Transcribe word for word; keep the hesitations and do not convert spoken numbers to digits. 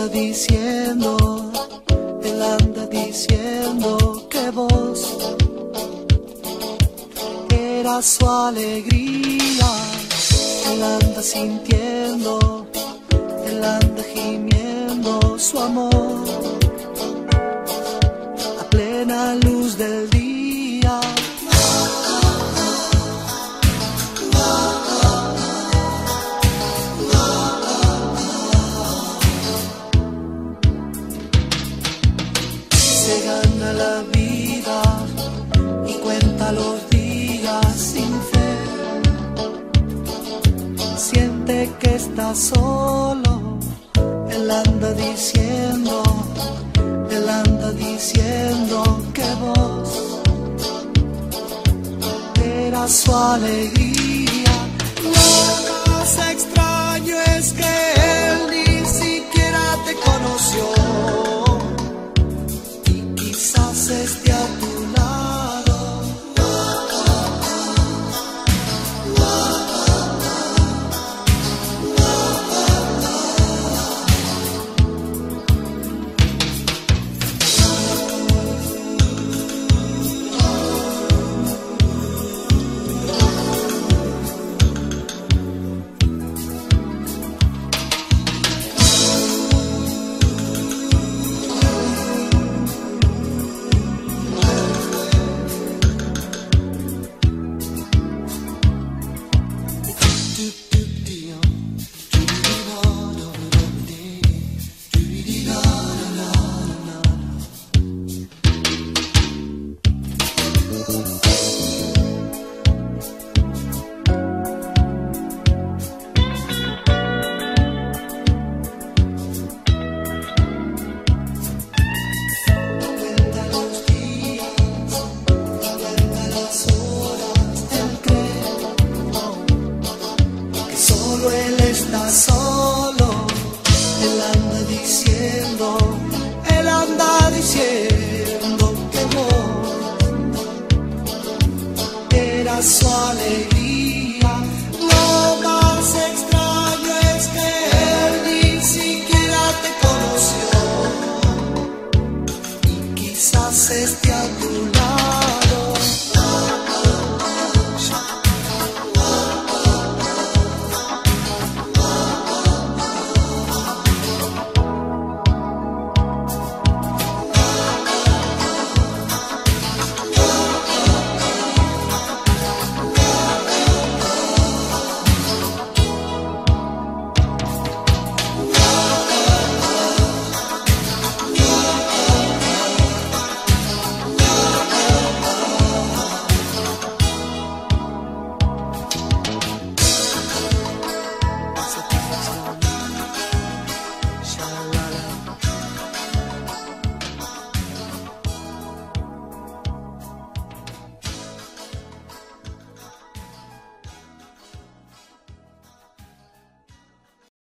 anda diciendo, él anda diciendo que vos eras su alegría. Él anda sintiendo, él anda gimiendo su amor a plena luz del día. Se gana la vida y cuenta los días sin fe. Siente que está solo, él anda diciendo, él anda diciendo que vos eras su alegría. Lo más extraño es que él ni siquiera te conoció. Quizás esté a tu lado. Él está solo, él anda diciendo, él anda diciendo que vos eras su alegría. Lo más extraño es que él ni siquiera te conoció y quizás esté a tu lado.